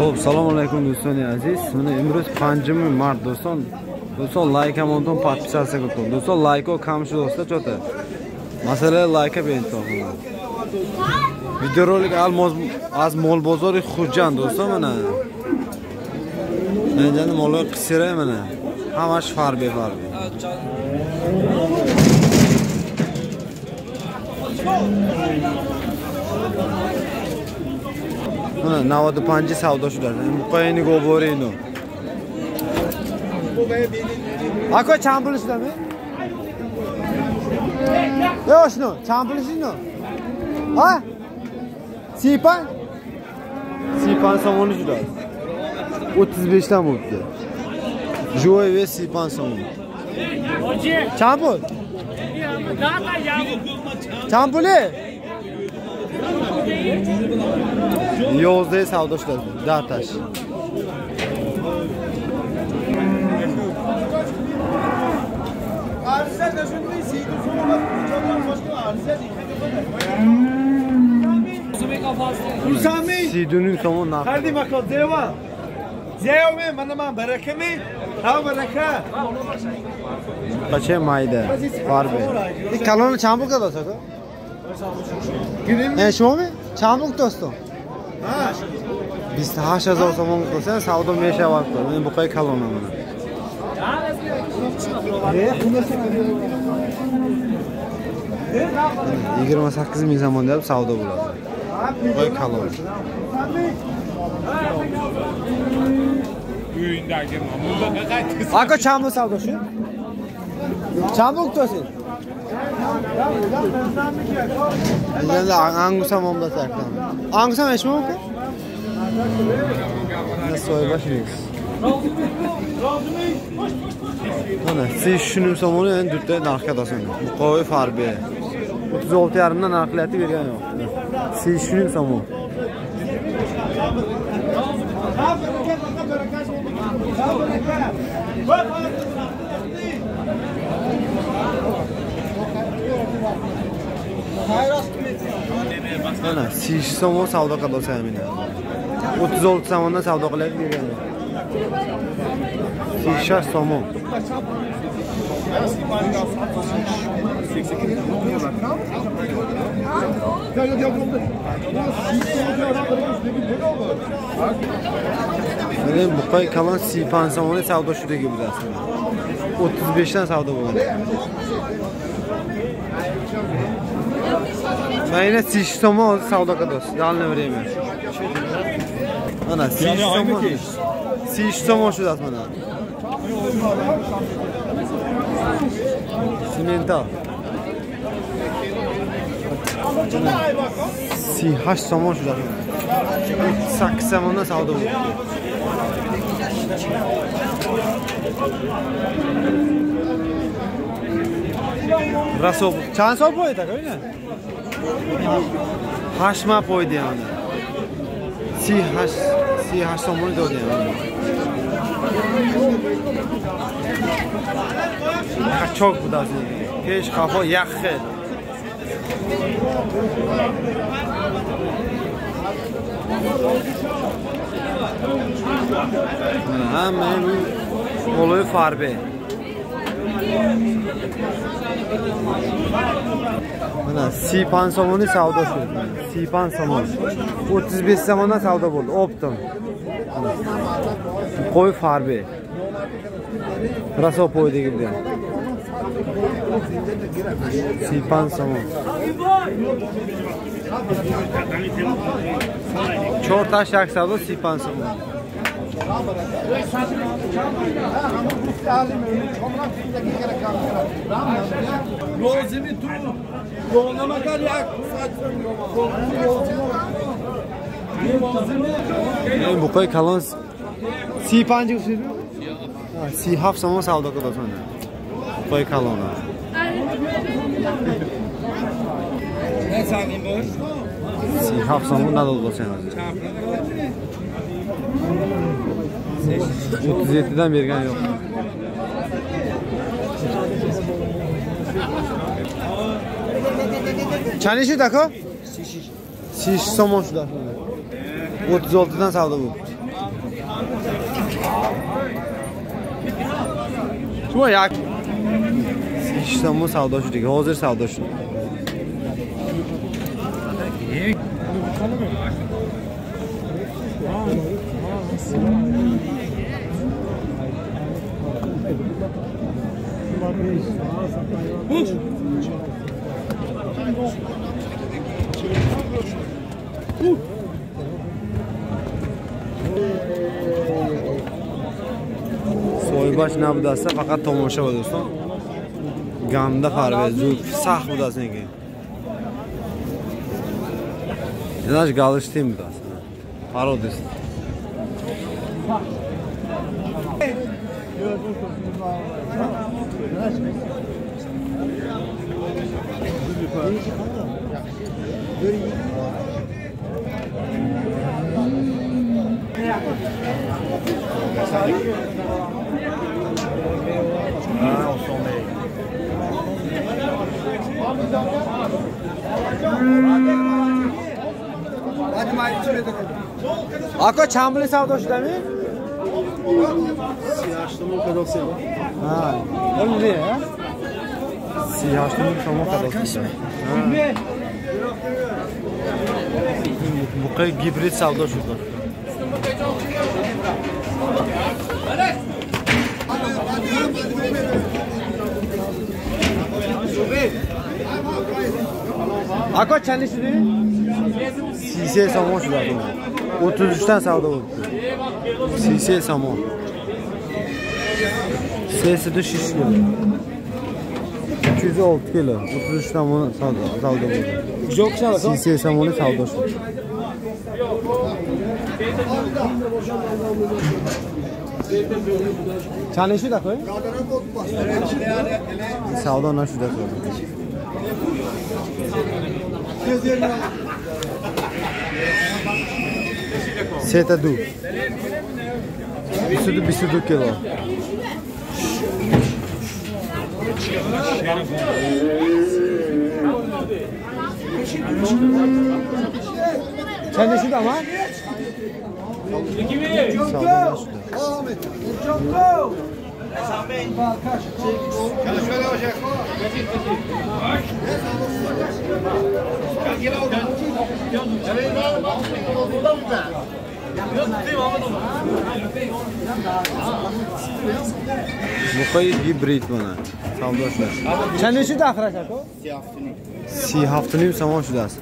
Xo'p, assalomu alaykum do'stlar aziz. Mana imroz 5-mart do'stlar. Do'stlar like hamon podpisatsiya qilib. Do'stlar like o kamchi do'stlar chota. Masala like bento. Videorolik az mol bozori Xo'jan do'stlar mana. Menjani mollar qisira mana. Hamash farbe. Mana 95 savdo shular. Muqayini go'borino. Aka champilishdami? Yo'shno, champilishdimi? Ha? Sipan somoni shular. 35 dan bo'ldi. Joy ve sipan somoni. Champul. Champuli. Yozda savdo shular. Dartash. Sidunun somon narx. Qardi makon deva. Zeyome mana barakami? Ha baraka. Qacha mayda. Farbe. Kalon champul kadasa ko? Shomi? Champul do'sto. Ha. 28000 somon qo'ysa savdo mesha vaqt. Men bu qay kalon mana. 28,000 zamon deb savdo bo'ladi. Qo'y kalon. Uyindagi mamluka qaytdi. Aka chambu savdo shu? Chambu to'sin. Endi angusa momda saktan. Angusa meshmi aka? Ne so'ybashingiz. Mana siz shuni somoni endi dutda narxga dasan. Qo'y farbe. 36,5 dan narxlati bergan yo'q. Siz shuni somon. Mana siz somon savdo qilsa ham ina. 36 somondan savdo qilib bergan. Shisha somon. Mana bu qo'y kalon sipan somoni savdo shudagi bo'ladi. 35 dan savdo bo'ladi. Mana sish somon o'zi savdo qiladi. Dalni время. Mana sish somon. Sish somon shudasi mana. Simental. Hash somon shudasi. 8 somondan savdo bo'ladi. Rasob. Chand so'm qo'ydi aka, Hashma qo'ydi yana. Hash somon dedi yana. Qachok budasi. Pesh qafo yaxshi. Hamma oloy farbe. Mana sipan somoni savdo shu. Sipan somon. 35 somondan savdo bo'ldi. Optim. Qo'y farbe. Raso qo'ydagi bilan. Sipan somon. Chortash yak savdo sipan somon. Rozimi tu. Yo'lama qar yak. Bu qo'y kalon sipanji usulü. Haf somon savdo qiladi. Qo'y kalon. Ne sanayım bu? Haf somon da bo'lsa. 37 dan bergan yo'q. Chani shu dako? Sish somon shular. 36 dan savdo bo'ldi. Shuma yak. İşte savdo şudiga. Hozir savdo shu. Soybaş nabdasi faqat tomosha va do'stlar. Gamda Parvez Zulf saq budasın ki. Yanaş galıştayım budasın. Parodis. Ako çambili savdoşuda mı? Siyahşlımın kadası. Ha. Oğlum ne ya? Siyahşlımın kadası. Bu kadar gibrit savdoşuda. Ako çanesi değil mi? Sise somon şuda. 33'ten savdo oldu. Sise somon. Sesi de şiş kilo. 206 kilo. 33'ten bunu savdo oldu. Yok çalı. Sise somonu savdo şu. Çanesi de koy. Savdo na şuda koy. Seta du. Bisudu kilo. Sen de şurada ama. Bu koyu hibrit bana. Savdoşlar. Sen ne şurada akıraşak o? Siyahaftunuyum samon şudası.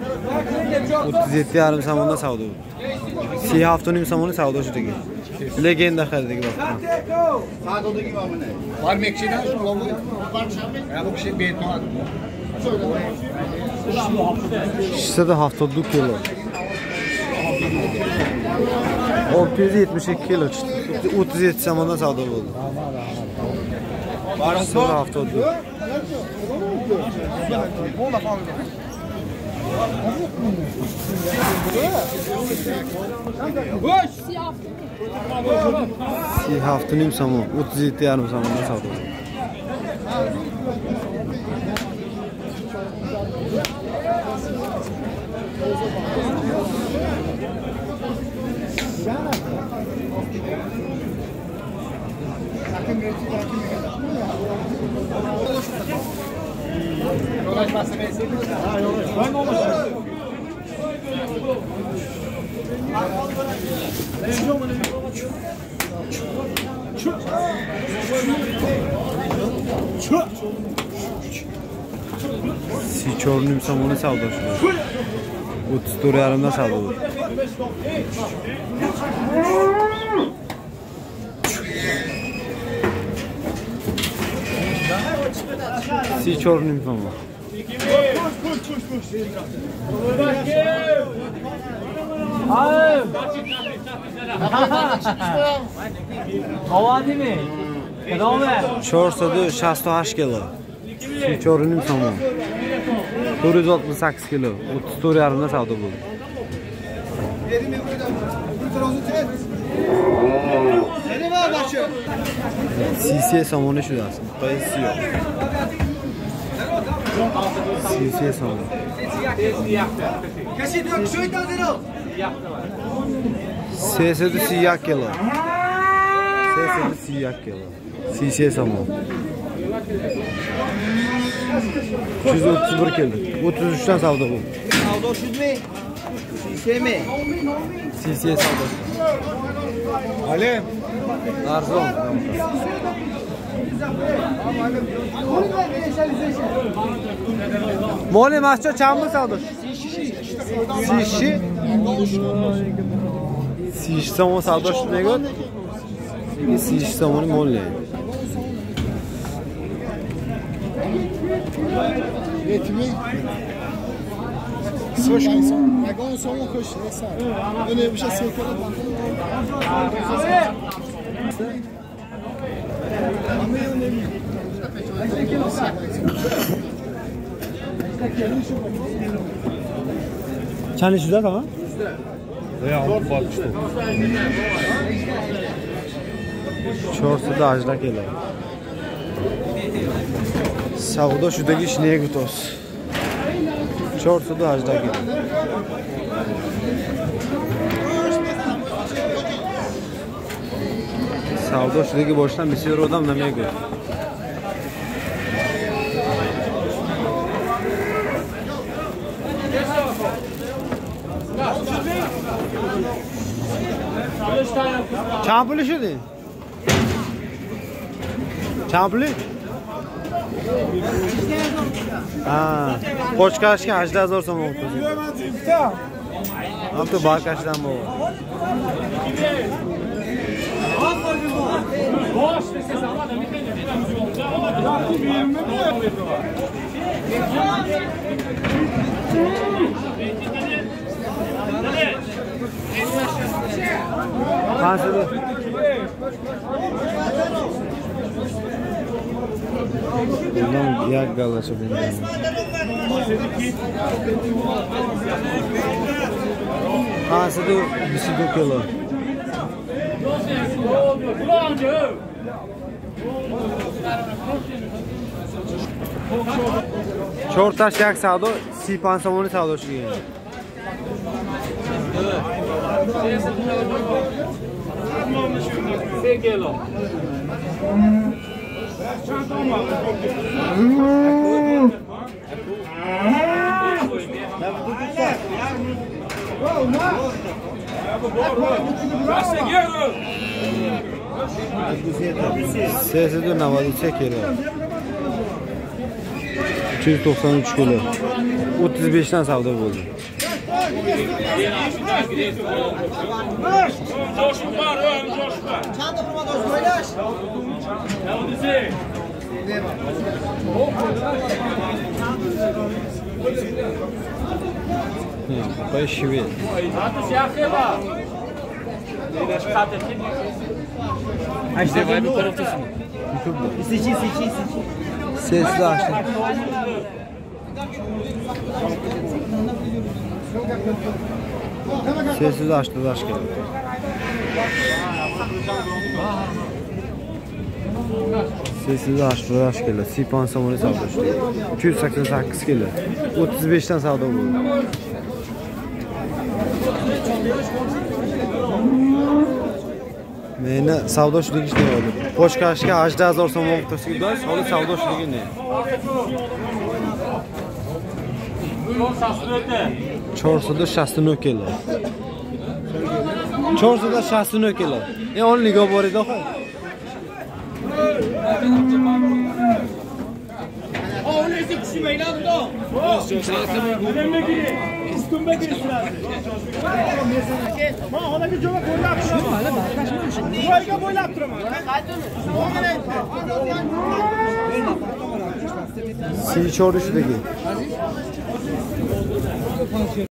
37 yarım samonda savdo. Siyahaftunuyum samonu savdo şudaki. Legenda xaridagi bak. Savdodagi var mı ne? Var mekçiden şu logo. Ya bu şey beytman. İşte de haftalık kilo. 672 kilo çıktı. 37 samonda savdo oldu. İşte de haftalık. Siyahaftunuyum samon. 37 yarım samonda savdo oldu. Siçornum samonu savdoşlar. 34 yarımda savdo oldu. Siçornum samonu. Havadi mi? Kadome. Çorsadı 68 kilo. Siçornum samonu. 468 kilo. 34 yarımda savdo oldu. Sisiye somonu şurası. Bayısı yok. Sisiye somonu. Sesi de siyah kilo. Sesini siyak kilo. Sisiye somon. 231 keldi. 33'ten savdo bu. Savdo shudmi? Sisemi? Sisiye savdo. Ali. Arzon. Moli mascho chambu savdo. Sishi. Sishi somon savdo shunday g'ot. Sishi somon moli. Yetimi. Soşaysan. Agon soğuk koş. Neyse. Öyle bir şey sevkele bak. Çani şurada tamam? Çorsu da ajda kelar. Savdo shudagi ishniga gutos. Çorsu da ajda kelar. Savdo shudagi boshdan bisyor odam nimaga? Champuli shudi. Champuli? Ha, Qo'chqarishga 8000 so'm oldi. Hamto barkashdan bu. Qanchadir? Bundan yak galaşı bundan. Qanchadir? 22 kilo. Çortaş yak savdo, sipan somoni savdo shilgan. Sesi de navadı çekiyor. 293 kilo. 35'ten savdo oldu. Pay şivi. Açtı var bu taraftasın. Seçin. Sesli açtı. Sessiz açtı başka. Sessiz açtı başka. Sipan somoni savdo. 288 kilo. 35'ten savdo oldu. Meni savdo shuligi ishday oldi. Qo'chqarishga 8000 so'm o'qitasiga do'st, hozir savdo shuligi ne? Çorsu'da 69 kilo. Çorsu'da 69 kilo. On liga bor edi xo'p. Oğlunuzun kişi meylandı o. Siz çordu shudagi.